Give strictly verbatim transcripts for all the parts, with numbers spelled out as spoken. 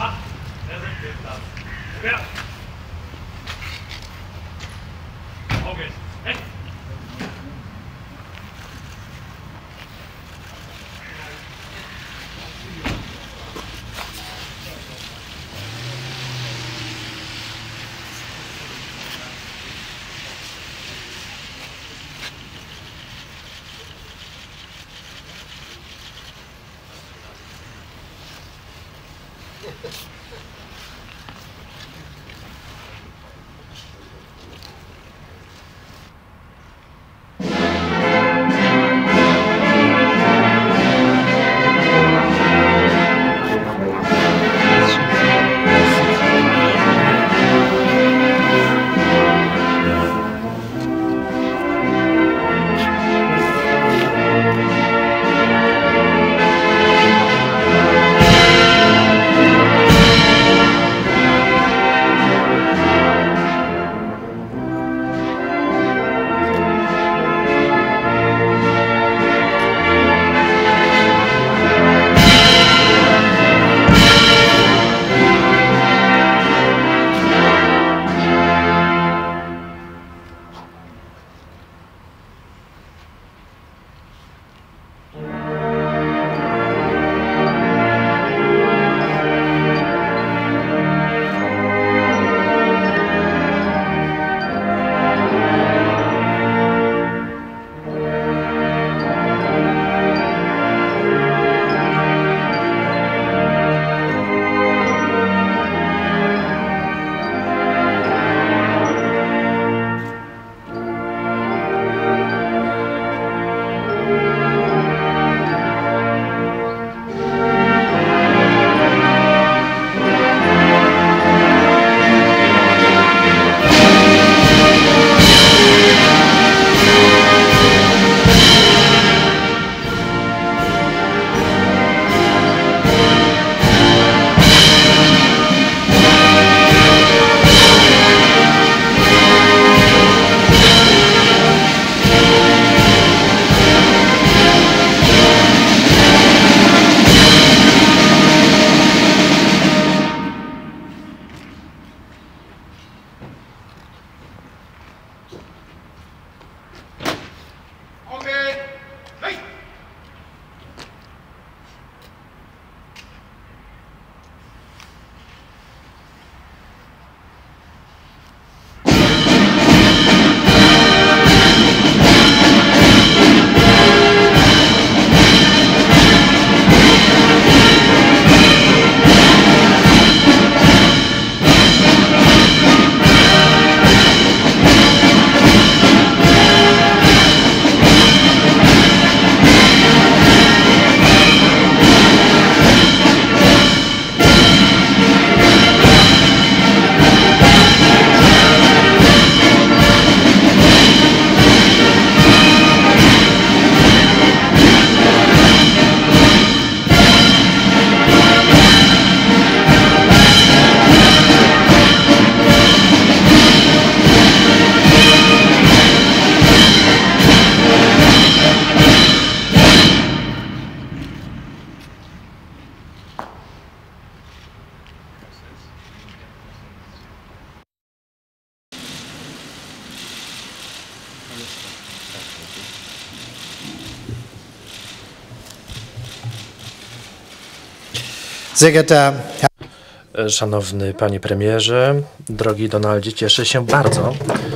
Sehr geehrter Herr Szanowny Panie Premierze, drogi Donaldzie, cieszę się bardzo,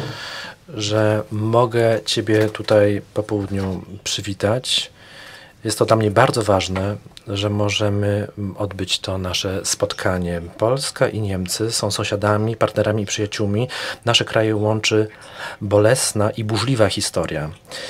że mogę Ciebie tutaj po południu przywitać. Jest to dla mnie bardzo ważne, że możemy odbyć to nasze spotkanie. Polska i Niemcy są sąsiadami, partnerami i przyjaciółmi. Nasze kraje łączy bolesna i burzliwa historia.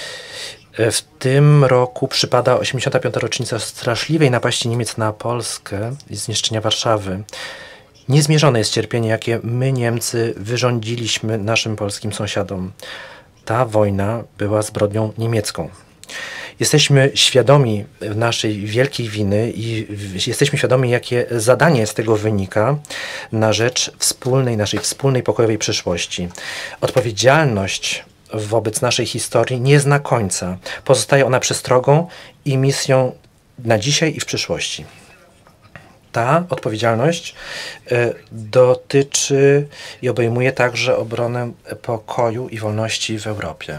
W tym roku przypada osiemdziesiąta piąta rocznica straszliwej napaści Niemiec na Polskę i zniszczenia Warszawy. Niezmierzone jest cierpienie, jakie my, Niemcy, wyrządziliśmy naszym polskim sąsiadom. Ta wojna była zbrodnią niemiecką. Jesteśmy świadomi naszej wielkiej winy i jesteśmy świadomi, jakie zadanie z tego wynika na rzecz wspólnej, naszej wspólnej pokojowej przyszłości. Odpowiedzialność wobec naszej historii nie zna końca. Pozostaje ona przestrogą i misją na dzisiaj i w przyszłości. Ta odpowiedzialność dotyczy i obejmuje także obronę pokoju i wolności w Europie.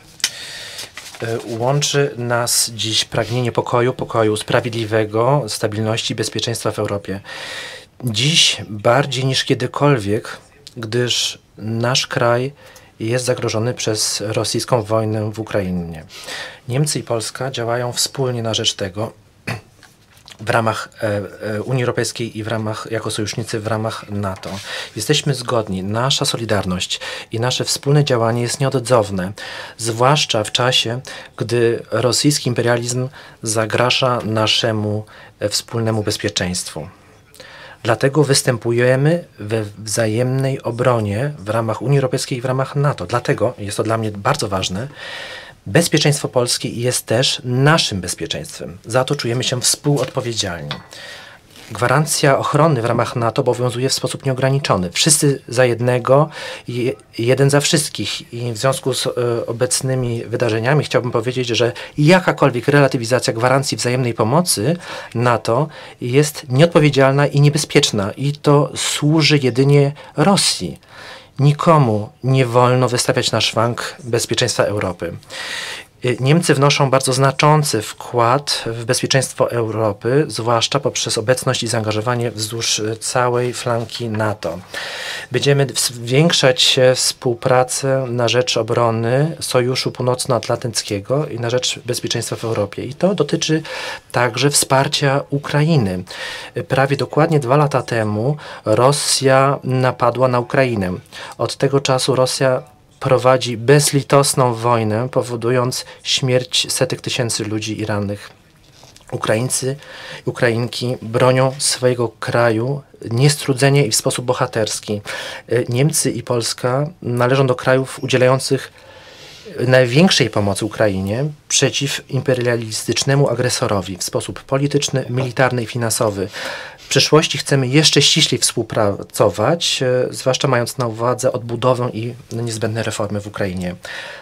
Łączy nas dziś pragnienie pokoju, pokoju sprawiedliwego, stabilności i bezpieczeństwa w Europie. Dziś bardziej niż kiedykolwiek, gdyż nasz kraj jest zagrożony przez rosyjską wojnę w Ukrainie. Niemcy i Polska działają wspólnie na rzecz tego, w ramach e, Unii Europejskiej i w ramach, jako sojusznicy w ramach NATO. Jesteśmy zgodni. Nasza solidarność i nasze wspólne działanie jest nieodzowne, zwłaszcza w czasie, gdy rosyjski imperializm zagraża naszemu e, wspólnemu bezpieczeństwu. Dlatego występujemy we wzajemnej obronie w ramach Unii Europejskiej i w ramach NATO. Dlatego jest to dla mnie bardzo ważne. Bezpieczeństwo Polski jest też naszym bezpieczeństwem. Za to czujemy się współodpowiedzialni. Gwarancja ochrony w ramach NATO obowiązuje w sposób nieograniczony. Wszyscy za jednego, jeden za wszystkich. I w związku z e, obecnymi wydarzeniami chciałbym powiedzieć, że jakakolwiek relatywizacja gwarancji wzajemnej pomocy NATO jest nieodpowiedzialna i niebezpieczna. I to służy jedynie Rosji. Nikomu nie wolno wystawiać na szwank bezpieczeństwa Europy. Niemcy wnoszą bardzo znaczący wkład w bezpieczeństwo Europy, zwłaszcza poprzez obecność i zaangażowanie wzdłuż całej flanki NATO. Będziemy zwiększać współpracę na rzecz obrony Sojuszu Północnoatlantyckiego i na rzecz bezpieczeństwa w Europie. I to dotyczy także wsparcia Ukrainy. Prawie dokładnie dwa lata temu Rosja napadła na Ukrainę. Od tego czasu Rosja prowadzi bezlitosną wojnę, powodując śmierć setek tysięcy ludzi i rannych. Ukraińcy, Ukrainki bronią swojego kraju niestrudzenie i w sposób bohaterski. Niemcy i Polska należą do krajów udzielających największej pomocy Ukrainie przeciw imperialistycznemu agresorowi w sposób polityczny, militarny i finansowy. W przyszłości chcemy jeszcze ściślej współpracować, zwłaszcza mając na uwadze odbudowę i niezbędne reformy w Ukrainie.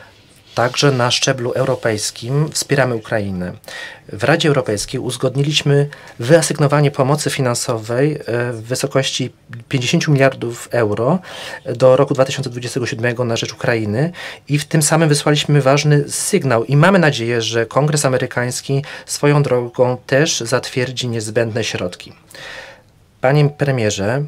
Także na szczeblu europejskim wspieramy Ukrainę. W Radzie Europejskiej uzgodniliśmy wyasygnowanie pomocy finansowej w wysokości pięćdziesiąt miliardów euro do roku dwa tysiące dwudziestego siódmego na rzecz Ukrainy i w tym samym wysłaliśmy ważny sygnał i mamy nadzieję, że Kongres amerykański swoją drogą też zatwierdzi niezbędne środki. Panie premierze,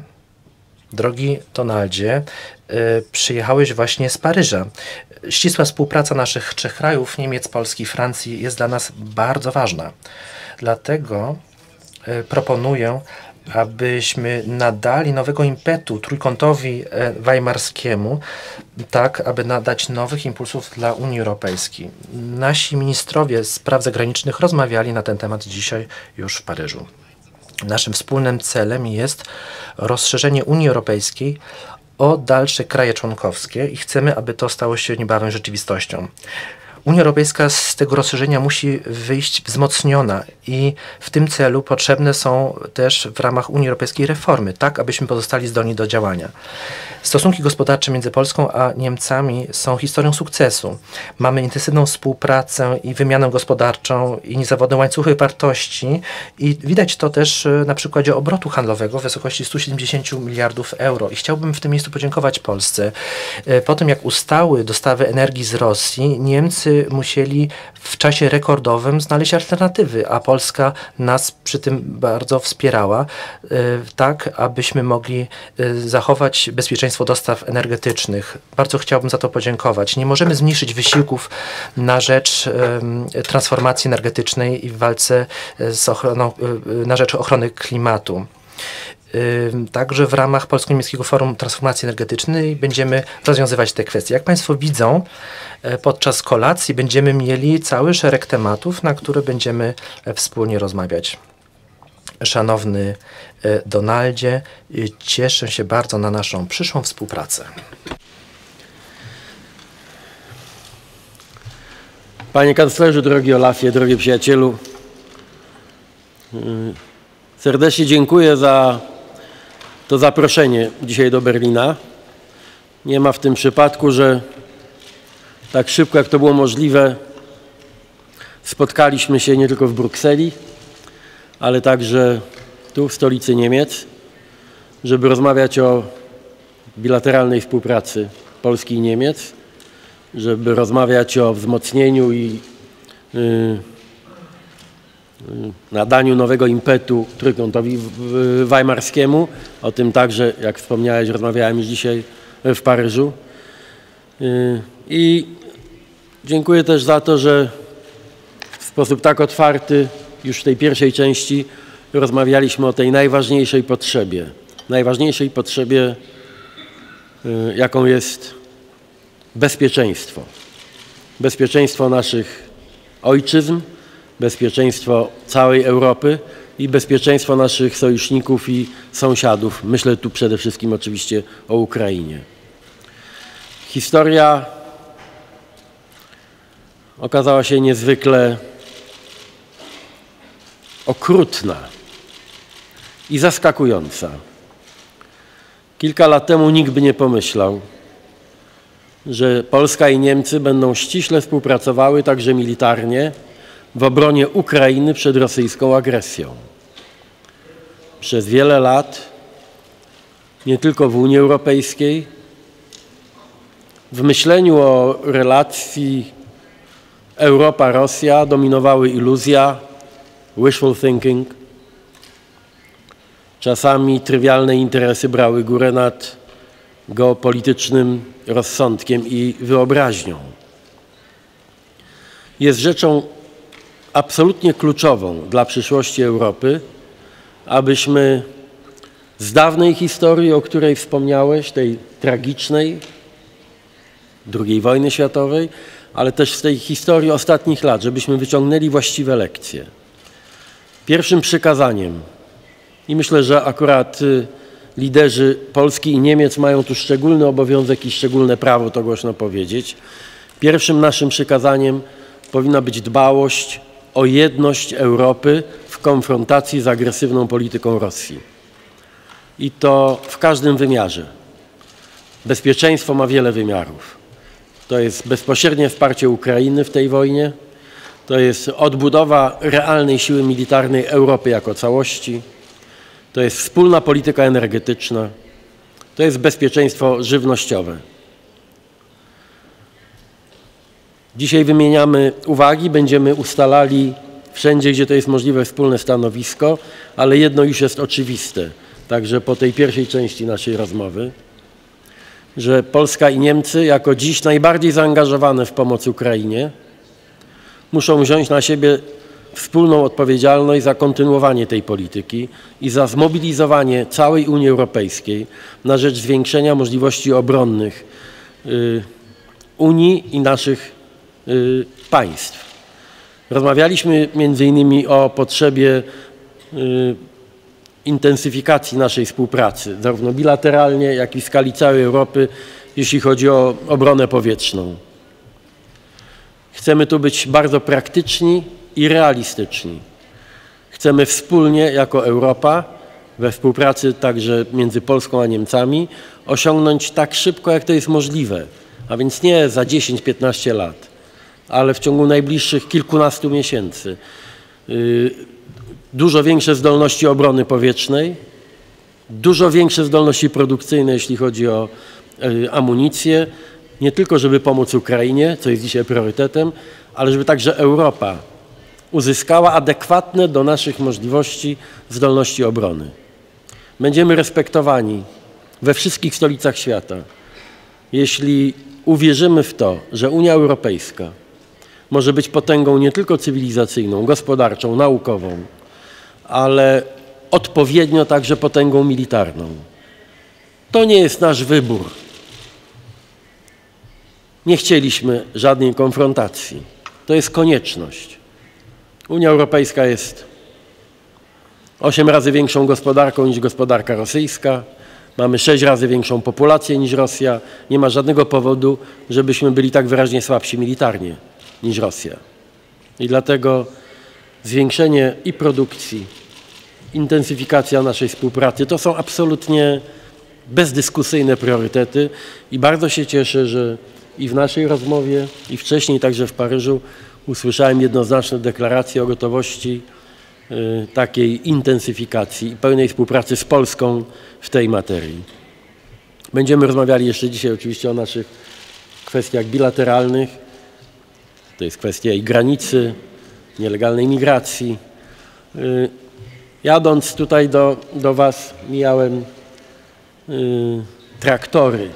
drogi Donaldzie, przyjechałeś właśnie z Paryża. Ścisła współpraca naszych trzech krajów, Niemiec, Polski i Francji, jest dla nas bardzo ważna. Dlatego proponuję, abyśmy nadali nowego impetu trójkątowi weimarskiemu, tak aby nadać nowych impulsów dla Unii Europejskiej. Nasi ministrowie spraw zagranicznych rozmawiali na ten temat dzisiaj już w Paryżu. Naszym wspólnym celem jest rozszerzenie Unii Europejskiej o dalsze kraje członkowskie i chcemy, aby to stało się niebawem rzeczywistością. Unia Europejska z tego rozszerzenia musi wyjść wzmocniona i w tym celu potrzebne są też w ramach Unii Europejskiej reformy, tak abyśmy pozostali zdolni do działania. Stosunki gospodarcze między Polską a Niemcami są historią sukcesu. Mamy intensywną współpracę i wymianę gospodarczą i niezawodne łańcuchy wartości i widać to też na przykładzie obrotu handlowego w wysokości stu siedemdziesięciu miliardów euro. I chciałbym w tym miejscu podziękować Polsce. Po tym jak ustały dostawy energii z Rosji, Niemcy musieli w czasie rekordowym znaleźć alternatywy, a Polska nas przy tym bardzo wspierała, tak abyśmy mogli zachować bezpieczeństwo dostaw energetycznych. Bardzo chciałbym za to podziękować. Nie możemy zmniejszyć wysiłków na rzecz transformacji energetycznej i w walce z ochroną, na rzecz ochrony klimatu. Także w ramach Polsko-Niemieckiego Forum Transformacji Energetycznej będziemy rozwiązywać te kwestie. Jak Państwo widzą, podczas kolacji będziemy mieli cały szereg tematów, na które będziemy wspólnie rozmawiać. Szanowny Donaldzie, cieszę się bardzo na naszą przyszłą współpracę. Panie kanclerzu, drogi Olafie, drogi przyjacielu, serdecznie dziękuję za to zaproszenie dzisiaj do Berlina. Nie ma w tym przypadku, że tak szybko jak to było możliwe spotkaliśmy się nie tylko w Brukseli, ale także tu w stolicy Niemiec, żeby rozmawiać o bilateralnej współpracy Polski i Niemiec, żeby rozmawiać o wzmocnieniu i yy, yy, nadaniu nowego impetu trójkątowi weimarskiemu. O tym także, jak wspomniałeś, rozmawiałem już dzisiaj w Paryżu. Yy, I dziękuję też za to, że w sposób tak otwarty już w tej pierwszej części rozmawialiśmy o tej najważniejszej potrzebie. Najważniejszej potrzebie, jaką jest bezpieczeństwo. Bezpieczeństwo naszych ojczyzn, bezpieczeństwo całej Europy i bezpieczeństwo naszych sojuszników i sąsiadów. Myślę tu przede wszystkim oczywiście o Ukrainie. Historia okazała się niezwykle okrutna i zaskakująca. Kilka lat temu nikt by nie pomyślał, że Polska i Niemcy będą ściśle współpracowały także militarnie w obronie Ukrainy przed rosyjską agresją. Przez wiele lat, nie tylko w Unii Europejskiej, w myśleniu o relacji Europa-Rosja dominowały iluzja, wishful thinking. Czasami trywialne interesy brały górę nad geopolitycznym rozsądkiem i wyobraźnią. Jest rzeczą absolutnie kluczową dla przyszłości Europy, abyśmy z dawnej historii, o której wspomniałeś, tej tragicznej, drugiej wojny światowej, ale też z tej historii ostatnich lat, żebyśmy wyciągnęli właściwe lekcje. Pierwszym przykazaniem, i myślę, że akurat liderzy Polski i Niemiec mają tu szczególny obowiązek i szczególne prawo to głośno powiedzieć, pierwszym naszym przykazaniem powinna być dbałość o jedność Europy w konfrontacji z agresywną polityką Rosji. I to w każdym wymiarze. Bezpieczeństwo ma wiele wymiarów. To jest bezpośrednie wsparcie Ukrainy w tej wojnie, to jest odbudowa realnej siły militarnej Europy jako całości, to jest wspólna polityka energetyczna, to jest bezpieczeństwo żywnościowe. Dzisiaj wymieniamy uwagi, będziemy ustalali wszędzie, gdzie to jest możliwe, wspólne stanowisko, ale jedno już jest oczywiste, także po tej pierwszej części naszej rozmowy, że Polska i Niemcy jako dziś najbardziej zaangażowane w pomoc Ukrainie muszą wziąć na siebie wspólną odpowiedzialność za kontynuowanie tej polityki i za zmobilizowanie całej Unii Europejskiej na rzecz zwiększenia możliwości obronnych y, Unii i naszych y, państw. Rozmawialiśmy między innymi o potrzebie y, intensyfikacji naszej współpracy, zarówno bilateralnie, jak i w skali całej Europy, jeśli chodzi o obronę powietrzną. Chcemy tu być bardzo praktyczni i realistyczni. Chcemy wspólnie jako Europa, we współpracy także między Polską a Niemcami, osiągnąć tak szybko, jak to jest możliwe, a więc nie za dziesięć piętnaście lat, ale w ciągu najbliższych kilkunastu miesięcy. Dużo większe zdolności obrony powietrznej, dużo większe zdolności produkcyjne, jeśli chodzi o amunicję, nie tylko żeby pomóc Ukrainie, co jest dzisiaj priorytetem, ale żeby także Europa uzyskała adekwatne do naszych możliwości zdolności obrony. Będziemy respektowani we wszystkich stolicach świata, jeśli uwierzymy w to, że Unia Europejska może być potęgą nie tylko cywilizacyjną, gospodarczą, naukową, ale odpowiednio także potęgą militarną. To nie jest nasz wybór. Nie chcieliśmy żadnej konfrontacji. To jest konieczność. Unia Europejska jest osiem razy większą gospodarką niż gospodarka rosyjska. Mamy sześć razy większą populację niż Rosja. Nie ma żadnego powodu, żebyśmy byli tak wyraźnie słabsi militarnie niż Rosja. I dlatego zwiększenie i produkcji, intensyfikacja naszej współpracy to są absolutnie bezdyskusyjne priorytety i bardzo się cieszę, że i w naszej rozmowie, i wcześniej także w Paryżu usłyszałem jednoznaczne deklaracje o gotowości takiej intensyfikacji i pełnej współpracy z Polską w tej materii. Będziemy rozmawiali jeszcze dzisiaj oczywiście o naszych kwestiach bilateralnych. To jest kwestia i granicy, nielegalnej migracji. Jadąc tutaj do, do Was, mijałem traktory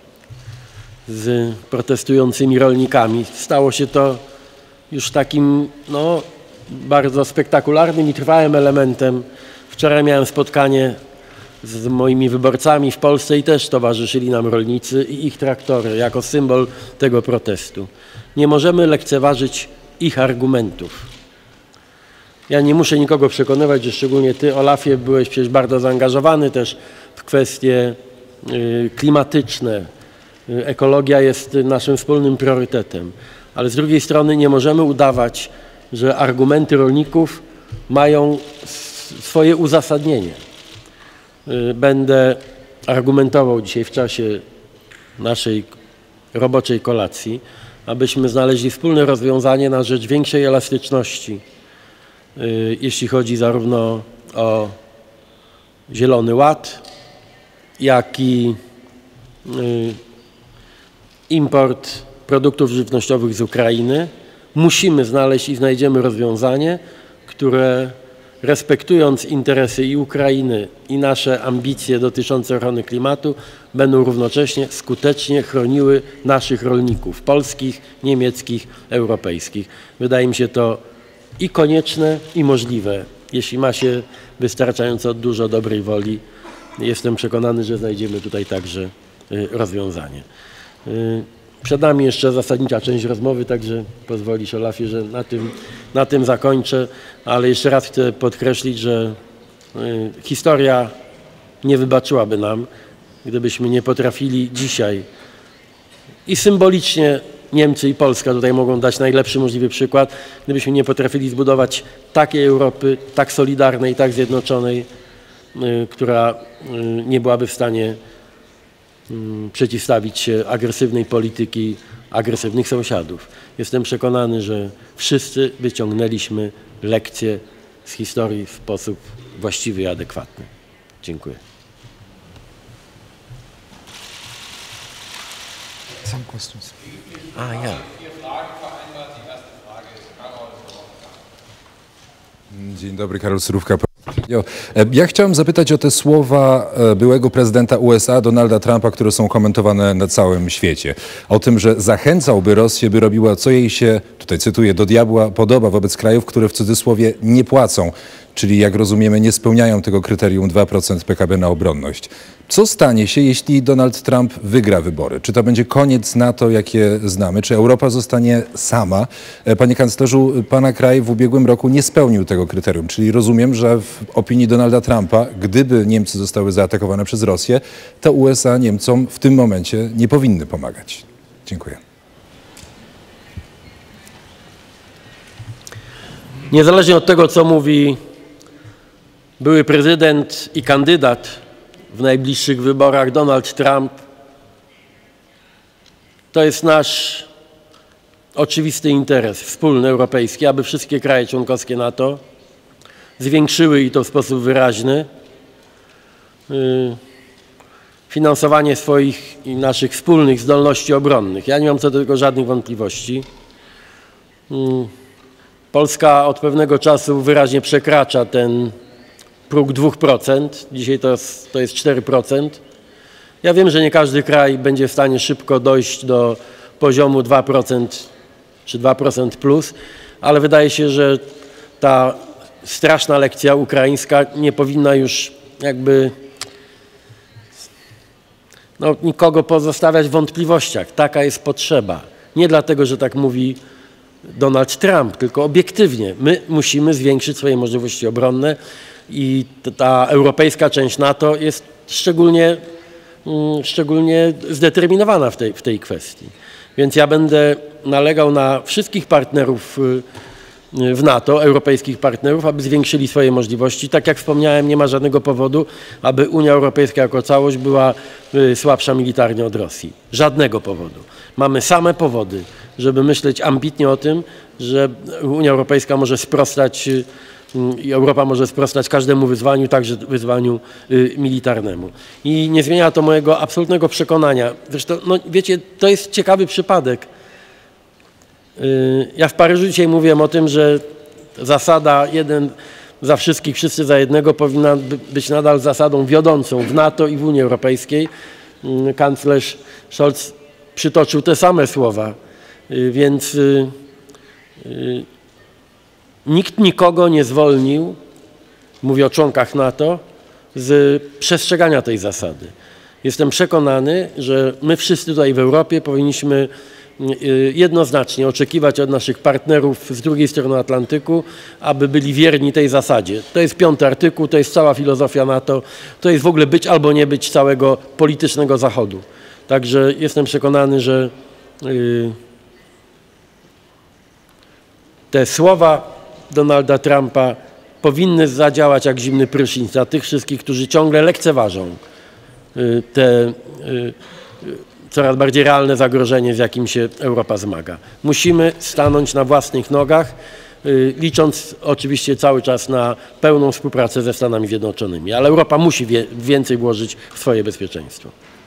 z protestującymi rolnikami. Stało się to już takim no, bardzo spektakularnym i trwałym elementem. Wczoraj miałem spotkanie z moimi wyborcami w Polsce i też towarzyszyli nam rolnicy i ich traktory jako symbol tego protestu. Nie możemy lekceważyć ich argumentów. Ja nie muszę nikogo przekonywać, że szczególnie Ty, Olafie, byłeś przecież bardzo zaangażowany też w kwestie y, klimatyczne. Y, ekologia jest naszym wspólnym priorytetem. Ale z drugiej strony nie możemy udawać, że argumenty rolników mają swoje uzasadnienie. Y, będę argumentował dzisiaj w czasie naszej roboczej kolacji, abyśmy znaleźli wspólne rozwiązanie na rzecz większej elastyczności, jeśli chodzi zarówno o Zielony Ład, jak i import produktów żywnościowych z Ukrainy. Musimy znaleźć i znajdziemy rozwiązanie, które respektując interesy i Ukrainy, i nasze ambicje dotyczące ochrony klimatu, będą równocześnie skutecznie chroniły naszych rolników polskich, niemieckich, europejskich. Wydaje mi się to i konieczne, i możliwe. Jeśli ma się wystarczająco dużo dobrej woli, jestem przekonany, że znajdziemy tutaj także rozwiązanie. Przed nami jeszcze zasadnicza część rozmowy, także pozwolisz, Olafie, że na tym, na tym zakończę, ale jeszcze raz chcę podkreślić, że historia nie wybaczyłaby nam, gdybyśmy nie potrafili dzisiaj i symbolicznie Niemcy i Polska tutaj mogą dać najlepszy możliwy przykład, gdybyśmy nie potrafili zbudować takiej Europy, tak solidarnej, tak zjednoczonej, która nie byłaby w stanie przeciwstawić się agresywnej polityki agresywnych sąsiadów. Jestem przekonany, że wszyscy wyciągnęliśmy lekcje z historii w sposób właściwy i adekwatny. Dziękuję. Some questions. A, ja. Dzień dobry, Karol Surówka. Ja chciałem zapytać o te słowa byłego prezydenta U S A, Donalda Trumpa, które są komentowane na całym świecie. O tym, że zachęcałby Rosję, by robiła co jej się, tutaj cytuję, do diabła podoba wobec krajów, które w cudzysłowie nie płacą, czyli jak rozumiemy nie spełniają tego kryterium dwa procent P K B na obronność. Co stanie się, jeśli Donald Trump wygra wybory? Czy to będzie koniec NATO, jakie znamy? Czy Europa zostanie sama? Panie kanclerzu, pana kraj w ubiegłym roku nie spełnił tego kryterium, czyli rozumiem, że w opinii Donalda Trumpa, gdyby Niemcy zostały zaatakowane przez Rosję, to U S A Niemcom w tym momencie nie powinny pomagać. Dziękuję. Niezależnie od tego, co mówi były prezydent i kandydat w najbliższych wyborach Donald Trump, to jest nasz oczywisty interes wspólny europejski, aby wszystkie kraje członkowskie NATO zwiększyły i to w sposób wyraźny finansowanie swoich i naszych wspólnych zdolności obronnych. Ja nie mam co do tego żadnych wątpliwości. Polska od pewnego czasu wyraźnie przekracza ten próg dwóch procent. Dzisiaj to jest, to jest cztery procent. Ja wiem, że nie każdy kraj będzie w stanie szybko dojść do poziomu dwa procent czy dwa procent plus, ale wydaje się, że ta straszna lekcja ukraińska nie powinna już jakby no, nikogo pozostawiać w wątpliwościach. Taka jest potrzeba. Nie dlatego, że tak mówi Donald Trump, tylko obiektywnie. My musimy zwiększyć swoje możliwości obronne i ta europejska część NATO jest szczególnie, szczególnie zdeterminowana w tej, w tej kwestii. Więc ja będę nalegał na wszystkich partnerów w NATO, europejskich partnerów, aby zwiększyli swoje możliwości. Tak jak wspomniałem, nie ma żadnego powodu, aby Unia Europejska jako całość była słabsza militarnie od Rosji. Żadnego powodu. Mamy same powody, żeby myśleć ambitnie o tym, że Unia Europejska może sprostać i Europa może sprostać każdemu wyzwaniu, także wyzwaniu militarnemu. I nie zmienia to mojego absolutnego przekonania. Zresztą, no wiecie, to jest ciekawy przypadek. Ja w Paryżu dzisiaj mówiłem o tym, że zasada jeden za wszystkich, wszyscy za jednego powinna być nadal zasadą wiodącą w NATO i w Unii Europejskiej. Kanclerz Scholz przytoczył te same słowa, więc nikt nikogo nie zwolnił, mówię o członkach NATO, z przestrzegania tej zasady. Jestem przekonany, że my wszyscy tutaj w Europie powinniśmy jednoznacznie oczekiwać od naszych partnerów z drugiej strony Atlantyku, aby byli wierni tej zasadzie. To jest piąty artykuł, to jest cała filozofia NATO, to jest w ogóle być albo nie być całego politycznego Zachodu. Także jestem przekonany, że yy, te słowa Donalda Trumpa powinny zadziałać jak zimny prysznic na tych wszystkich, którzy ciągle lekceważą yy, te yy, coraz bardziej realne zagrożenie, z jakim się Europa zmaga. Musimy stanąć na własnych nogach, yy, licząc oczywiście cały czas na pełną współpracę ze Stanami Zjednoczonymi, ale Europa musi wie, więcej włożyć w swoje bezpieczeństwo.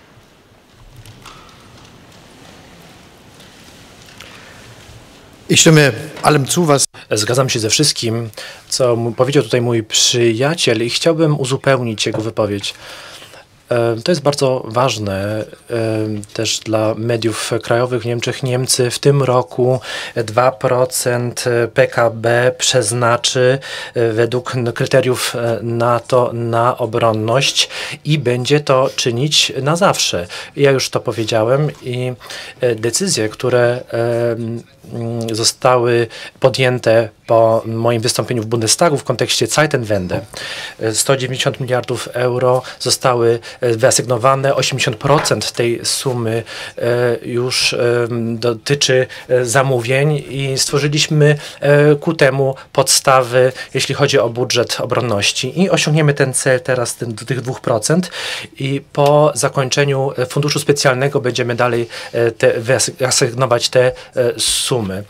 Ich stimme allem zu, was Zgadzam się ze wszystkim, co powiedział tutaj mój przyjaciel i chciałbym uzupełnić jego wypowiedź. To jest bardzo ważne też dla mediów krajowych w Niemczech. Niemcy w tym roku dwa procent P K B przeznaczy według kryteriów NATO na obronność i będzie to czynić na zawsze. Ja już to powiedziałem i decyzje, które zostały podjęte po moim wystąpieniu w Bundestagu w kontekście Zeitenwende. sto dziewięćdziesiąt miliardów euro zostały wyasygnowane, osiemdziesiąt procent tej sumy już dotyczy zamówień i stworzyliśmy ku temu podstawy, jeśli chodzi o budżet obronności. I osiągniemy ten cel teraz ten, tych dwóch procent i po zakończeniu funduszu specjalnego będziemy dalej te, wyasygnować te sumy.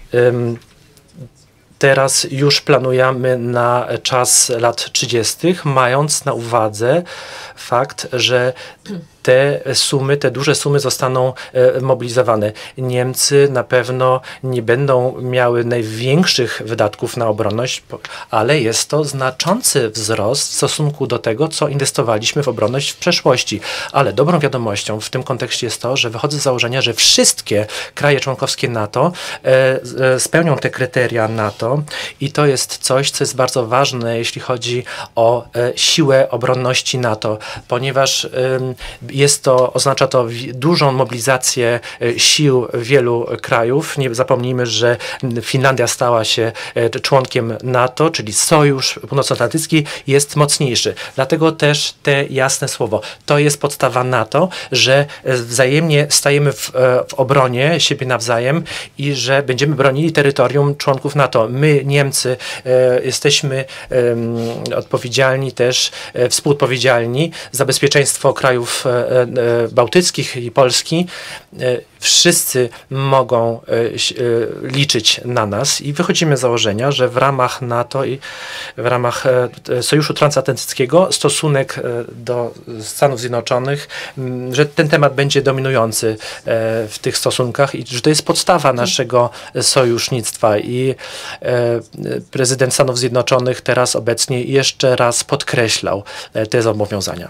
Teraz już planujemy na czas lat trzydziestych, mając na uwadze fakt, że te sumy, te duże sumy zostaną e, mobilizowane. Niemcy na pewno nie będą miały największych wydatków na obronność, ale jest to znaczący wzrost w stosunku do tego, co inwestowaliśmy w obronność w przeszłości. Ale dobrą wiadomością w tym kontekście jest to, że wychodzę z założenia, że wszystkie kraje członkowskie NATO e, e, spełnią te kryteria NATO i to jest coś, co jest bardzo ważne, jeśli chodzi o e, siłę obronności NATO, ponieważ e, Jest to, oznacza to dużą mobilizację sił wielu krajów. Nie zapomnijmy, że Finlandia stała się członkiem NATO, czyli Sojusz Północnoatlantycki jest mocniejszy. Dlatego też te jasne słowo. To jest podstawa NATO, że wzajemnie stajemy w, w obronie siebie nawzajem i że będziemy bronili terytorium członków NATO. My, Niemcy, jesteśmy odpowiedzialni też, współodpowiedzialni za bezpieczeństwo krajów bałtyckich i Polski. Wszyscy mogą liczyć na nas i wychodzimy z założenia, że w ramach NATO i w ramach Sojuszu Transatlantyckiego stosunek do Stanów Zjednoczonych, że ten temat będzie dominujący w tych stosunkach i że to jest podstawa naszego sojusznictwa i prezydent Stanów Zjednoczonych teraz obecnie jeszcze raz podkreślał te zobowiązania.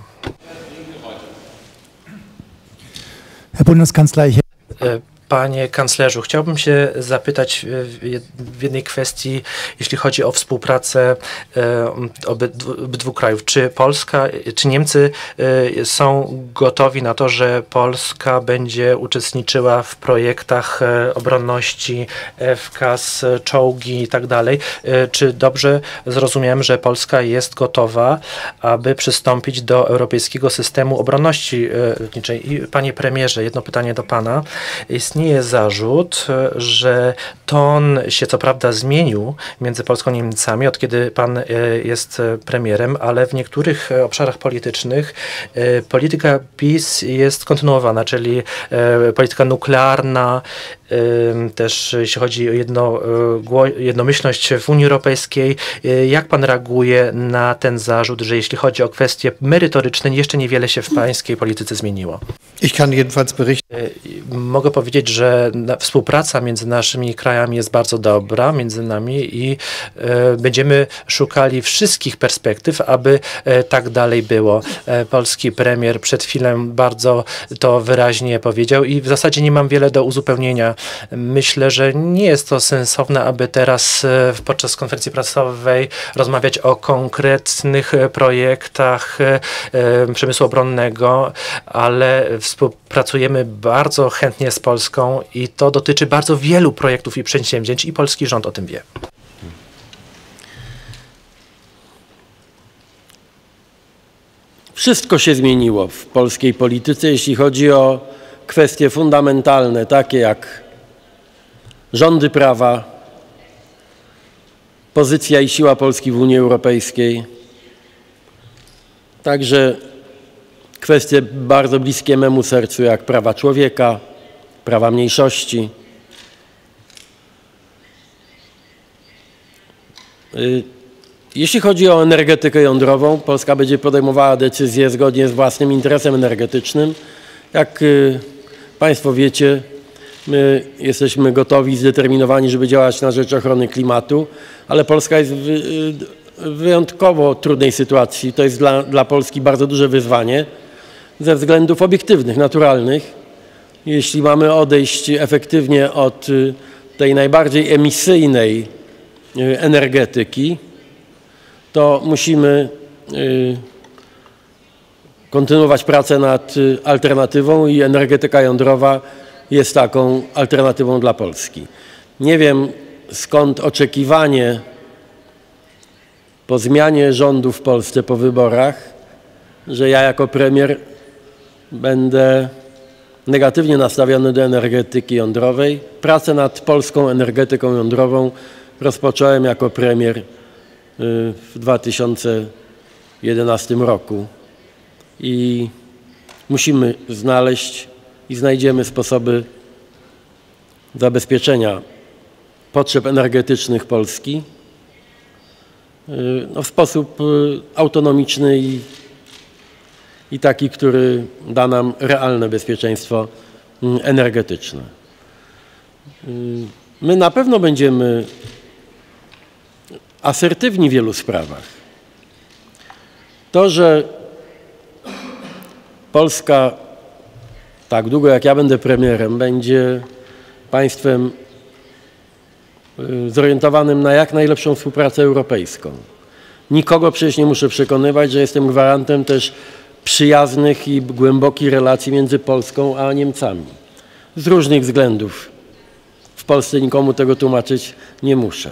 Herr Bundeskanzler, ich Panie kanclerzu, chciałbym się zapytać w jednej kwestii, jeśli chodzi o współpracę obydwu krajów. Czy Polska, czy Niemcy są gotowi na to, że Polska będzie uczestniczyła w projektach obronności, F K A S, czołgi i tak dalej? Czy dobrze zrozumiałem, że Polska jest gotowa, aby przystąpić do europejskiego systemu obronności lotniczej? I panie premierze, jedno pytanie do pana. Istnieje istnieje zarzut, że ton się co prawda zmienił między Polską a Niemcami, od kiedy pan jest premierem, ale w niektórych obszarach politycznych polityka PiS jest kontynuowana, czyli polityka nuklearna, też jeśli chodzi o jedno, jednomyślność w Unii Europejskiej. Jak pan reaguje na ten zarzut, że jeśli chodzi o kwestie merytoryczne, jeszcze niewiele się w pańskiej polityce zmieniło? Ich kann jedenfalls berichten. Mogę powiedzieć, że współpraca między naszymi krajami jest bardzo dobra, między nami i e, będziemy szukali wszystkich perspektyw, aby e, tak dalej było. E, polski premier przed chwilą bardzo to wyraźnie powiedział i w zasadzie nie mam wiele do uzupełnienia. Myślę, że nie jest to sensowne, aby teraz e, podczas konferencji prasowej rozmawiać o konkretnych projektach e, przemysłu obronnego, ale współpracujemy bardzo chętnie z Polską i to dotyczy bardzo wielu projektów i przedsięwzięć i polski rząd o tym wie. Wszystko się zmieniło w polskiej polityce, jeśli chodzi o kwestie fundamentalne, takie jak rządy prawa, pozycja i siła Polski w Unii Europejskiej, także kwestie bardzo bliskie memu sercu, jak prawa człowieka, prawa mniejszości. Jeśli chodzi o energetykę jądrową, Polska będzie podejmowała decyzje zgodnie z własnym interesem energetycznym. Jak państwo wiecie, my jesteśmy gotowi, zdeterminowani, żeby działać na rzecz ochrony klimatu, ale Polska jest w wyjątkowo trudnej sytuacji. To jest dla, dla Polski bardzo duże wyzwanie ze względów obiektywnych, naturalnych. Jeśli mamy odejść efektywnie od tej najbardziej emisyjnej energetyki, to musimy kontynuować pracę nad alternatywą i energetyka jądrowa jest taką alternatywą dla Polski. Nie wiem, skąd oczekiwanie po zmianie rządu w Polsce po wyborach, że ja jako premier będę negatywnie nastawiony do energetyki jądrowej. Pracę nad polską energetyką jądrową rozpocząłem jako premier w dwa tysiące jedenastym roku i musimy znaleźć i znajdziemy sposoby zabezpieczenia potrzeb energetycznych Polski no, w sposób autonomiczny i, i taki, który da nam realne bezpieczeństwo energetyczne. My na pewno będziemy asertywni w wielu sprawach. To, że Polska tak długo jak ja będę premierem, będzie państwem zorientowanym na jak najlepszą współpracę europejską. Nikogo przecież nie muszę przekonywać, że jestem gwarantem też przyjaznych i głębokich relacji między Polską a Niemcami. Z różnych względów. W Polsce nikomu tego tłumaczyć nie muszę.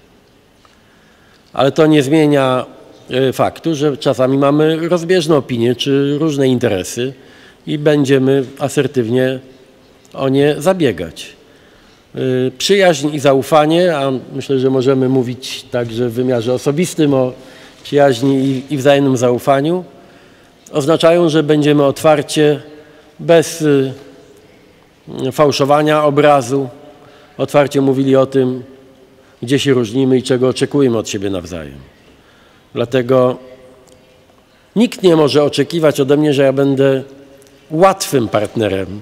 Ale to nie zmienia faktu, że czasami mamy rozbieżne opinie czy różne interesy i będziemy asertywnie o nie zabiegać. Przyjaźń i zaufanie, a myślę, że możemy mówić także w wymiarze osobistym o przyjaźni i, i wzajemnym zaufaniu, oznaczają, że będziemy otwarcie, bez fałszowania obrazu, otwarcie mówili o tym, gdzie się różnimy i czego oczekujemy od siebie nawzajem. Dlatego nikt nie może oczekiwać ode mnie, że ja będę łatwym partnerem,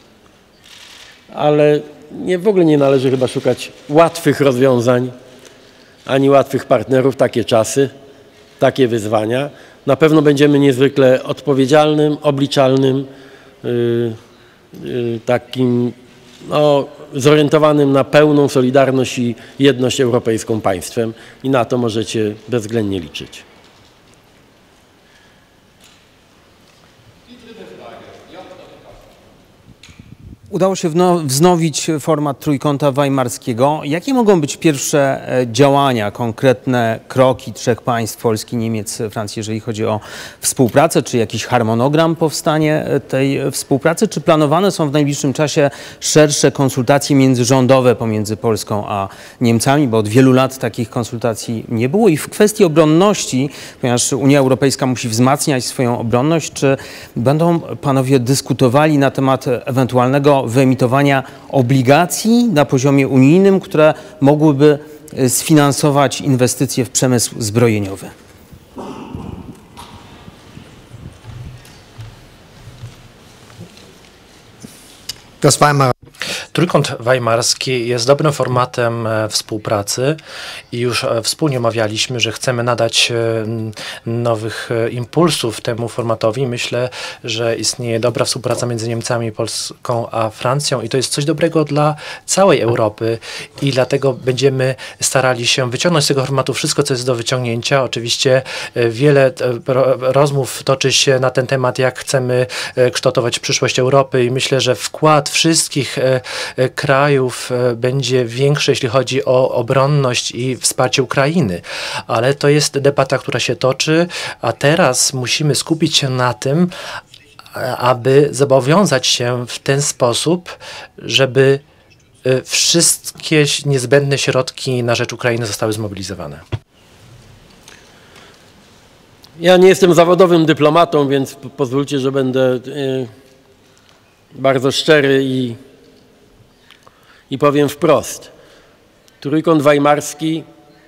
ale nie, w ogóle nie należy chyba szukać łatwych rozwiązań, ani łatwych partnerów. Takie czasy, takie wyzwania. Na pewno będziemy niezwykle odpowiedzialnym, obliczalnym, yy, yy, takim no, zorientowanym na pełną solidarność i jedność europejską państwem i na to możecie bezwzględnie liczyć. Udało się wznowić format Trójkąta Weimarskiego. Jakie mogą być pierwsze działania, konkretne kroki trzech państw, Polski, Niemiec, Francji, jeżeli chodzi o współpracę? Czy jakiś harmonogram powstanie tej współpracy? Czy planowane są w najbliższym czasie szersze konsultacje międzyrządowe pomiędzy Polską a Niemcami? Bo od wielu lat takich konsultacji nie było. I w kwestii obronności, ponieważ Unia Europejska musi wzmacniać swoją obronność, czy będą panowie dyskutowali na temat ewentualnego wyemitowania obligacji na poziomie unijnym, które mogłyby sfinansować inwestycje w przemysł zbrojeniowy? Das Weimar Trójkąt Weimarski jest dobrym formatem współpracy i już wspólnie omawialiśmy, że chcemy nadać nowych impulsów temu formatowi. Myślę, że istnieje dobra współpraca między Niemcami, Polską a Francją i to jest coś dobrego dla całej Europy i dlatego będziemy starali się wyciągnąć z tego formatu wszystko, co jest do wyciągnięcia. Oczywiście wiele rozmów toczy się na ten temat, jak chcemy kształtować przyszłość Europy i myślę, że wkład wszystkich krajów będzie większy, jeśli chodzi o obronność i wsparcie Ukrainy. Ale to jest debata, która się toczy, a teraz musimy skupić się na tym, aby zobowiązać się w ten sposób, żeby wszystkie niezbędne środki na rzecz Ukrainy zostały zmobilizowane. Ja nie jestem zawodowym dyplomatą, więc pozwólcie, że będę bardzo szczery i I powiem wprost, Trójkąt Weimarski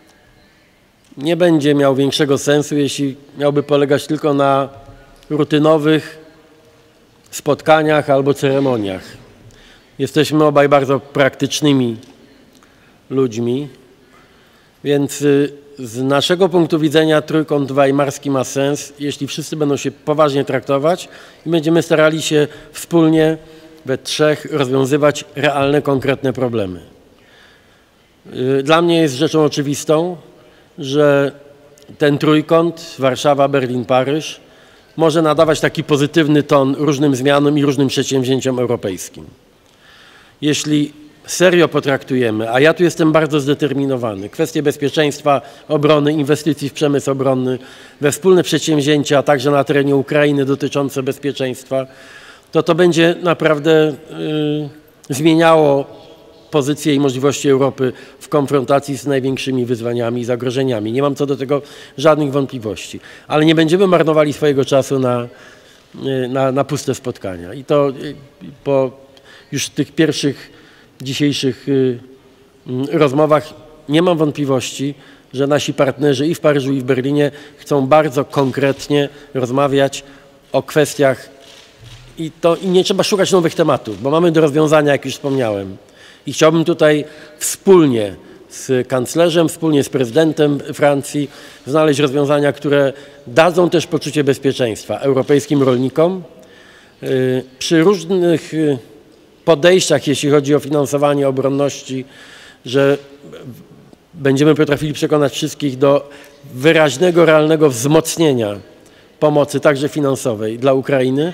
nie będzie miał większego sensu, jeśli miałby polegać tylko na rutynowych spotkaniach albo ceremoniach. Jesteśmy obaj bardzo praktycznymi ludźmi, więc z naszego punktu widzenia Trójkąt Weimarski ma sens, jeśli wszyscy będą się poważnie traktować i będziemy starali się wspólnie we trzech rozwiązywać realne, konkretne problemy. Dla mnie jest rzeczą oczywistą, że ten trójkąt Warszawa, Berlin, Paryż może nadawać taki pozytywny ton różnym zmianom i różnym przedsięwzięciom europejskim. Jeśli serio potraktujemy, a ja tu jestem bardzo zdeterminowany, kwestie bezpieczeństwa, obrony, inwestycji w przemysł obronny, we wspólne przedsięwzięcia, także na terenie Ukrainy dotyczące bezpieczeństwa, to to będzie naprawdę y, zmieniało pozycję i możliwości Europy w konfrontacji z największymi wyzwaniami i zagrożeniami. Nie mam co do tego żadnych wątpliwości, ale nie będziemy marnowali swojego czasu na, y, na, na puste spotkania. I to y, po już tych pierwszych dzisiejszych y, y, rozmowach nie mam wątpliwości, że nasi partnerzy i w Paryżu, i w Berlinie chcą bardzo konkretnie rozmawiać o kwestiach I, to, I nie trzeba szukać nowych tematów, bo mamy do rozwiązania, jak już wspomniałem. I chciałbym tutaj wspólnie z kanclerzem, wspólnie z prezydentem Francji znaleźć rozwiązania, które dadzą też poczucie bezpieczeństwa europejskim rolnikom. Yy, przy różnych yy, podejściach, jeśli chodzi o finansowanie obronności, że będziemy potrafili przekonać wszystkich do wyraźnego, realnego wzmocnienia pomocy, także finansowej dla Ukrainy,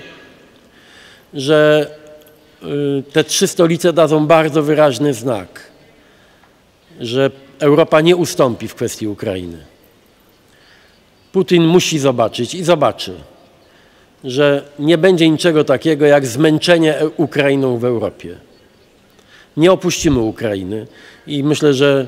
że te trzy stolice dadzą bardzo wyraźny znak, że Europa nie ustąpi w kwestii Ukrainy. Putin musi zobaczyć i zobaczy, że nie będzie niczego takiego jak zmęczenie Ukrainą w Europie. Nie opuścimy Ukrainy i myślę, że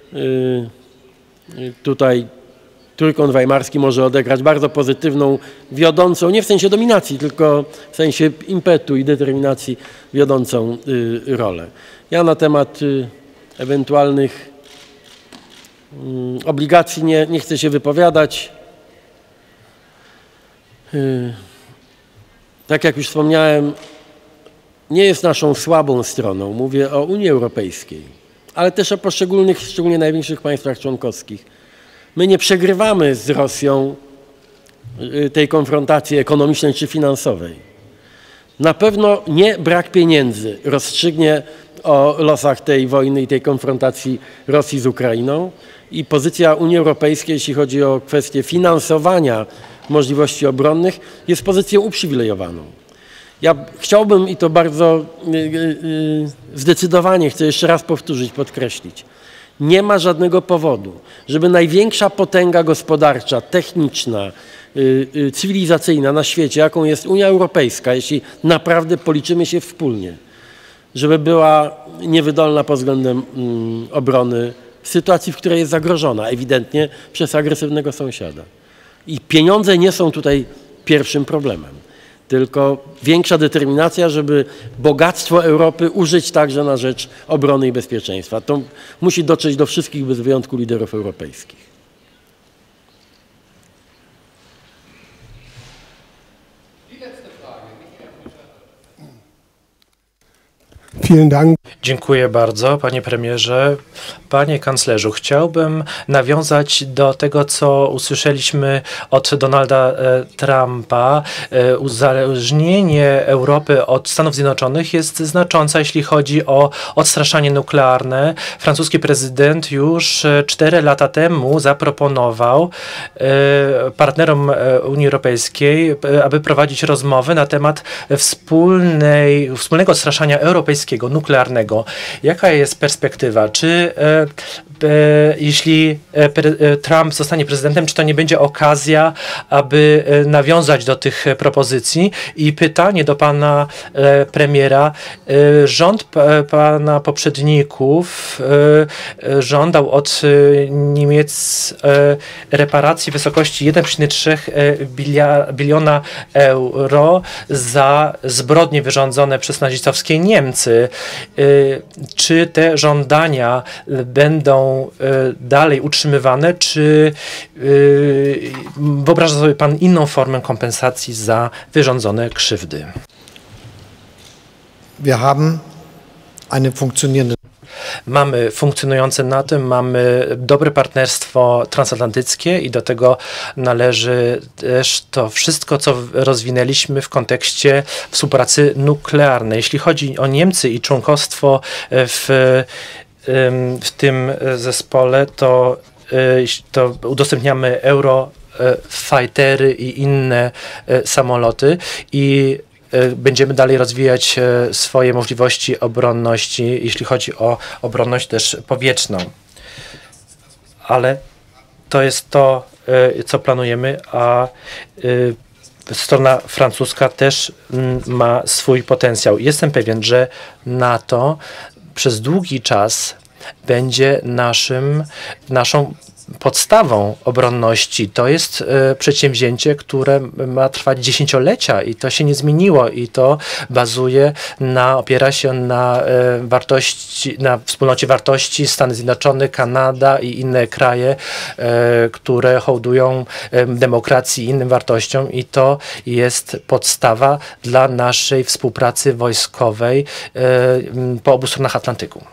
tutaj Trójkąt Weimarski może odegrać bardzo pozytywną, wiodącą, nie w sensie dominacji, tylko w sensie impetu i determinacji wiodącą y, rolę. Ja na temat y, ewentualnych y, obligacji nie, nie chcę się wypowiadać. Y, tak jak już wspomniałem, nie jest naszą słabą stroną, mówię o Unii Europejskiej, ale też o poszczególnych, szczególnie największych państwach członkowskich. My nie przegrywamy z Rosją tej konfrontacji ekonomicznej czy finansowej. Na pewno nie brak pieniędzy rozstrzygnie o losach tej wojny i tej konfrontacji Rosji z Ukrainą i pozycja Unii Europejskiej, jeśli chodzi o kwestię finansowania możliwości obronnych, jest pozycją uprzywilejowaną. Ja chciałbym, i to bardzo zdecydowanie chcę jeszcze raz powtórzyć, podkreślić, nie ma żadnego powodu, żeby największa potęga gospodarcza, techniczna, cywilizacyjna na świecie, jaką jest Unia Europejska, jeśli naprawdę policzymy się wspólnie, żeby była niewydolna pod względem mm, obrony w sytuacji, w której jest zagrożona ewidentnie przez agresywnego sąsiada. I pieniądze nie są tutaj pierwszym problemem, tylko większa determinacja, żeby bogactwo Europy użyć także na rzecz obrony i bezpieczeństwa. To musi dotrzeć do wszystkich bez wyjątku liderów europejskich. Vielen Dank. Dziękuję bardzo, panie premierze. Panie kanclerzu, chciałbym nawiązać do tego, co usłyszeliśmy od Donalda e, Trumpa. E, uzależnienie Europy od Stanów Zjednoczonych jest znaczące, jeśli chodzi o odstraszanie nuklearne. Francuski prezydent już cztery lata temu zaproponował e, partnerom Unii Europejskiej, e, aby prowadzić rozmowy na temat wspólnej, wspólnego odstraszania europejskiego, nuklearnego. Jaka jest perspektywa? Czy e, e, jeśli e, Trump zostanie prezydentem, czy to nie będzie okazja, aby e, nawiązać do tych e, propozycji? I pytanie do pana e, premiera. E, rząd pa, pana poprzedników e, e, żądał od e, Niemiec e, reparacji w wysokości jeden przecinek trzy biliona euro za zbrodnie wyrządzone przez nazistowskie Niemcy. Czy te żądania będą dalej utrzymywane, czy wyobraża sobie pan inną formę kompensacji za wyrządzone krzywdy? Wir haben eine funktionierende Mamy funkcjonujące NATO, mamy dobre partnerstwo transatlantyckie i do tego należy też to wszystko, co rozwinęliśmy w kontekście współpracy nuklearnej. Jeśli chodzi o Niemcy i członkostwo w, w tym zespole, to, to udostępniamy Eurofightery i inne samoloty i będziemy dalej rozwijać swoje możliwości obronności, jeśli chodzi o obronność też powietrzną. Ale to jest to, co planujemy, a strona francuska też ma swój potencjał. Jestem pewien, że NATO przez długi czas będzie naszym, naszą podstawą obronności. To jest e, przedsięwzięcie, które ma trwać dziesięciolecia i to się nie zmieniło i to bazuje na, opiera się na e, wartości, na wspólnocie wartości Stany Zjednoczone, Kanada i inne kraje, e, które hołdują e, demokracji i innym wartościom i to jest podstawa dla naszej współpracy wojskowej e, po obu stronach Atlantyku.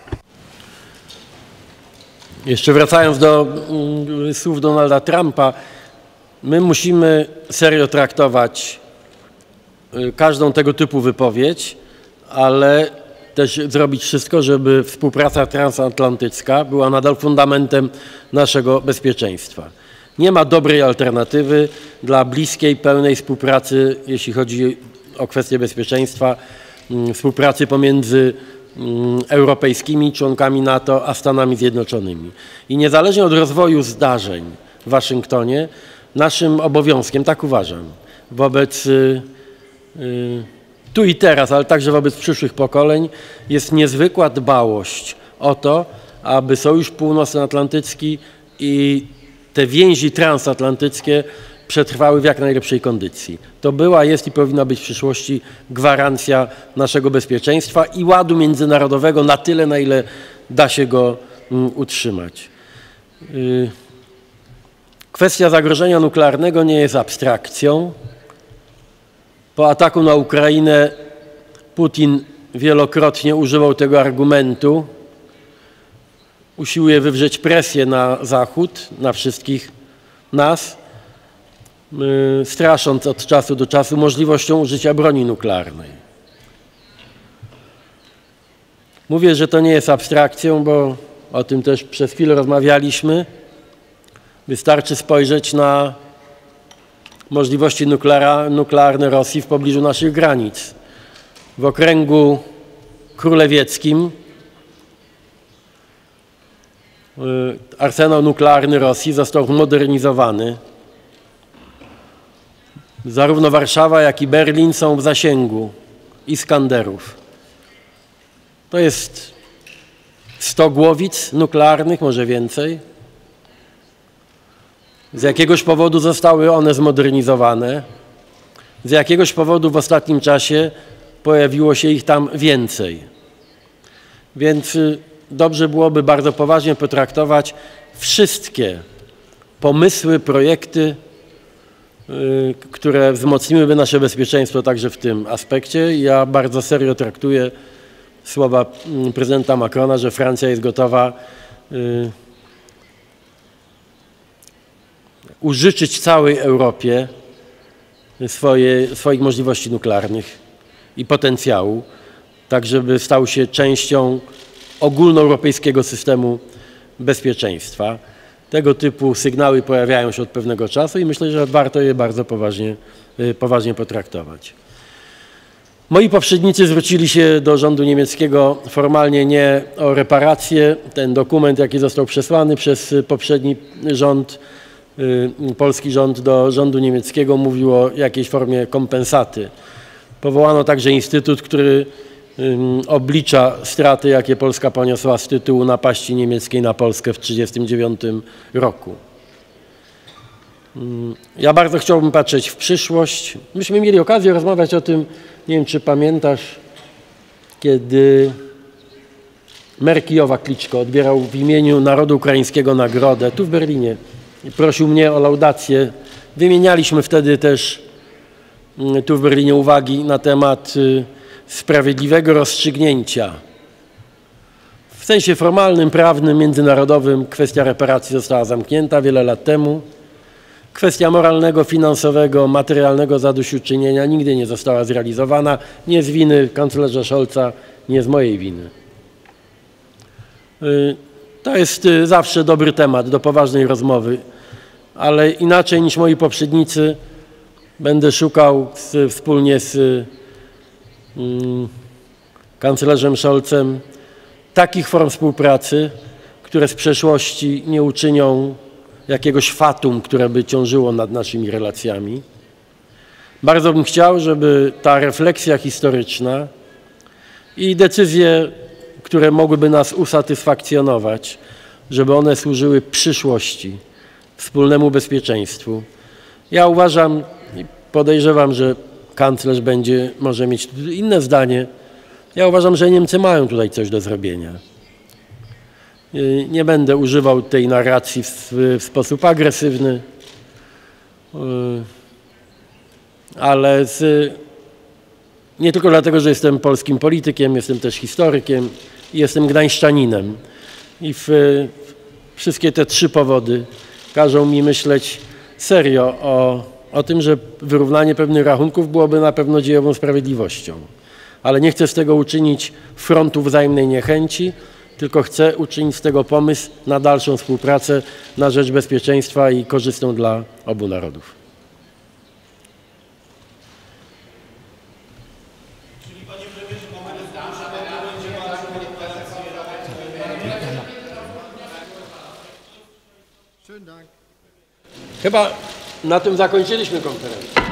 Jeszcze wracając do mm, słów Donalda Trumpa, my musimy serio traktować y, każdą tego typu wypowiedź, ale też zrobić wszystko, żeby współpraca transatlantycka była nadal fundamentem naszego bezpieczeństwa. Nie ma dobrej alternatywy dla bliskiej, pełnej współpracy, jeśli chodzi o kwestie bezpieczeństwa, y, współpracy pomiędzy europejskimi członkami NATO, a Stanami Zjednoczonymi. I niezależnie od rozwoju zdarzeń w Waszyngtonie, naszym obowiązkiem, tak uważam, wobec y, y, tu i teraz, ale także wobec przyszłych pokoleń, jest niezwykła dbałość o to, aby Sojusz Północnoatlantycki i te więzi transatlantyckie przetrwały w jak najlepszej kondycji. To była, jest i powinna być w przyszłości gwarancja naszego bezpieczeństwa i ładu międzynarodowego na tyle, na ile da się go mm, utrzymać. Yy. Kwestia zagrożenia nuklearnego nie jest abstrakcją. Po ataku na Ukrainę Putin wielokrotnie używał tego argumentu. Usiłuje wywrzeć presję na Zachód, na wszystkich nas, strasząc od czasu do czasu możliwością użycia broni nuklearnej. Mówię, że to nie jest abstrakcją, bo o tym też przez chwilę rozmawialiśmy. Wystarczy spojrzeć na możliwości nuklearne Rosji w pobliżu naszych granic. w okręgu królewieckim arsenał nuklearny Rosji został zmodernizowany. Zarówno Warszawa, jak i Berlin są w zasięgu Iskanderów. To jest sto głowic nuklearnych, może więcej. Z jakiegoś powodu zostały one zmodernizowane. Z jakiegoś powodu w ostatnim czasie pojawiło się ich tam więcej. Więc dobrze byłoby bardzo poważnie potraktować wszystkie pomysły, projekty, które wzmocniłyby nasze bezpieczeństwo także w tym aspekcie. Ja bardzo serio traktuję słowa prezydenta Macrona, że Francja jest gotowa y, użyczyć całej Europie swoje, swoich możliwości nuklearnych i potencjału, tak żeby stał się częścią ogólnoeuropejskiego systemu bezpieczeństwa. Tego typu sygnały pojawiają się od pewnego czasu i myślę, że warto je bardzo poważnie, poważnie potraktować. Moi poprzednicy zwrócili się do rządu niemieckiego formalnie nie o reparacje. Ten dokument, jaki został przesłany przez poprzedni rząd, polski rząd do rządu niemieckiego, mówił o jakiejś formie kompensaty. Powołano także instytut, który oblicza straty, jakie Polska poniosła z tytułu napaści niemieckiej na Polskę w tysiąc dziewięćset trzydziestym dziewiątym roku. Ja bardzo chciałbym patrzeć w przyszłość. Myśmy mieli okazję rozmawiać o tym, nie wiem czy pamiętasz, kiedy mer Kijowa Kliczko odbierał w imieniu narodu ukraińskiego nagrodę tu w Berlinie i prosił mnie o laudację. Wymienialiśmy wtedy też tu w Berlinie uwagi na temat sprawiedliwego rozstrzygnięcia. W sensie formalnym, prawnym, międzynarodowym kwestia reparacji została zamknięta wiele lat temu. Kwestia moralnego, finansowego, materialnego zadośćuczynienia nigdy nie została zrealizowana. Nie z winy kanclerza Scholza, nie z mojej winy. To jest zawsze dobry temat do poważnej rozmowy, ale inaczej niż moi poprzednicy będę szukał z, wspólnie z mm, kanclerzem Scholzem takich form współpracy, które z przeszłości nie uczynią jakiegoś fatum, które by ciążyło nad naszymi relacjami. Bardzo bym chciał, żeby ta refleksja historyczna i decyzje, które mogłyby nas usatysfakcjonować, żeby one służyły przyszłości, wspólnemu bezpieczeństwu. Ja uważam i podejrzewam, że kanclerz będzie, może mieć inne zdanie. Ja uważam, że Niemcy mają tutaj coś do zrobienia. Nie będę używał tej narracji w, w sposób agresywny, ale z, nie tylko dlatego, że jestem polskim politykiem, jestem też historykiem i jestem gdańszczaninem. I w, wszystkie te trzy powody każą mi myśleć serio o, o tym, że wyrównanie pewnych rachunków byłoby na pewno dziejową sprawiedliwością. Ale nie chcę z tego uczynić frontu wzajemnej niechęci, tylko chcę uczynić z tego pomysł na dalszą współpracę na rzecz bezpieczeństwa i korzystną dla obu narodów. Chyba na tym zakończyliśmy konferencję.